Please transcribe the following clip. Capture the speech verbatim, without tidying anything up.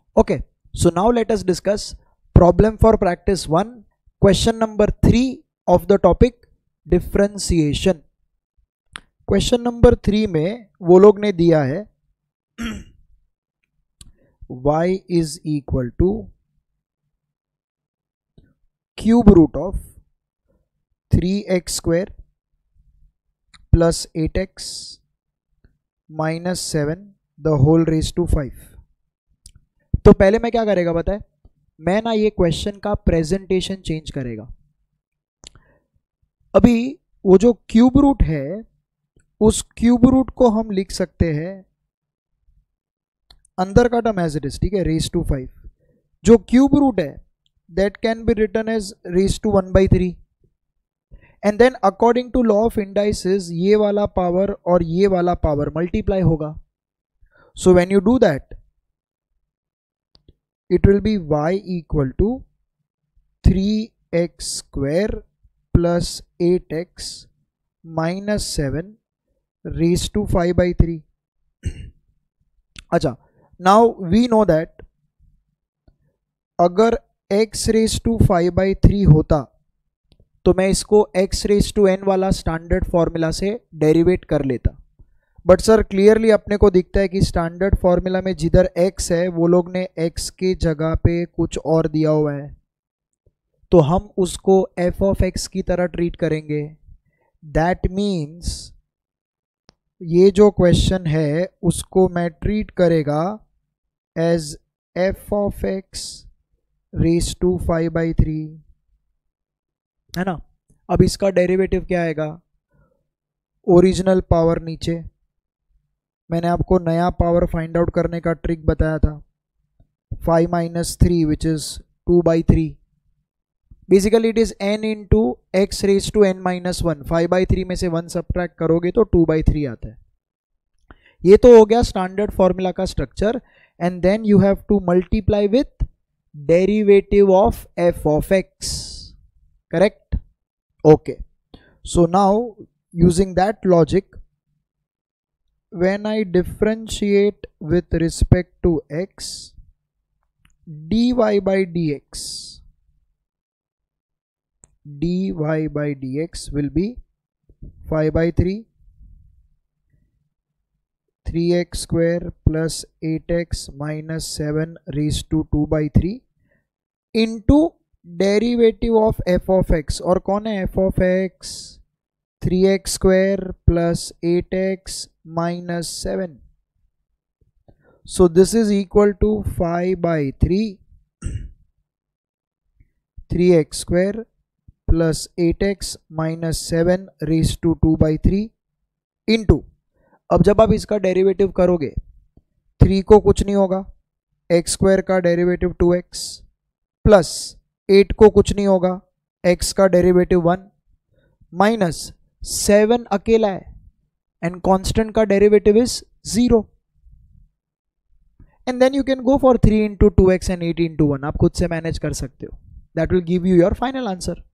Okay, so now let us discuss problem for practice one, question number three of the topic differentiation. Question number three में वो लोग ने दिया है y is equal to cube root of three X square plus eight X minus seven the whole raise to five. तो पहले मैं क्या करेगा बताए, मैं ना ये क्वेश्चन का प्रेजेंटेशन चेंज करेगा. अभी वो जो क्यूब रूट है उस क्यूब रूट को हम लिख सकते हैं अंदर का टर्म एज इट इज, ठीक है, रेज टू फाइव. जो क्यूब रूट है that can be written as raise to one by three. And then according to law of indices ये वाला पावर और ये वाला पावर मल्टीप्लाई होगा. So when you do that it will be y equal to three X square plus eight X minus seven raised to five by three. अच्छा, now we know that अगर x raised to five by three होता तो मैं इसको x raised to n वाला standard formula से derivate कर लेता. बट सर क्लियरली अपने को दिखता है कि स्टैंडर्ड फॉर्मूला में जिधर x है वो लोग ने x के जगह पे कुछ और दिया हुआ है, तो हम उसको f ऑफ x की तरह ट्रीट करेंगे. दैट मीन्स ये जो क्वेश्चन है उसको मैं ट्रीट करेगा as f of x raise to five by three, है ना. अब इसका डेरिवेटिव क्या आएगा, ओरिजिनल पावर नीचे. मैंने आपको नया पावर फाइंड आउट करने का ट्रिक बताया था, five minus three which is two by three. Basically it is n into X raise to N minus one. Five by three में से वन सब्ट्रैक्ट करोगे तो टू बाई थ्री आता है. ये तो हो गया स्टैंडर्ड फॉर्मूला का structure. And then you have to multiply with derivative of f of x. Correct? Okay, so now using that logic, when I differentiate with respect to x, dy by dx, dy by dx will be five by three, three X square plus eight X minus seven raised to two by three into derivative of f of x. और कौन है f of x? Three X square plus eight X minus seven. So this is equal to five by three, three X square plus eight X minus seven raised to two by three into, अब जब आप इसका derivative करोगे three को कुछ नहीं होगा, X square का derivative two X plus eight को कुछ नहीं होगा, एक्स का डेरिवेटिव वन माइनस सेवन अकेला है एंड कांस्टेंट का derivative is zero. And then you can go for three into two x and eight into one. आप खुद से मैनेज कर सकते हो. That will give you your final answer.